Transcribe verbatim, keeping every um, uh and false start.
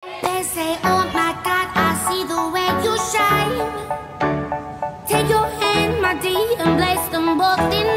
They say, oh my God, I see the way you shine. Take your hand, my dear, and place them both in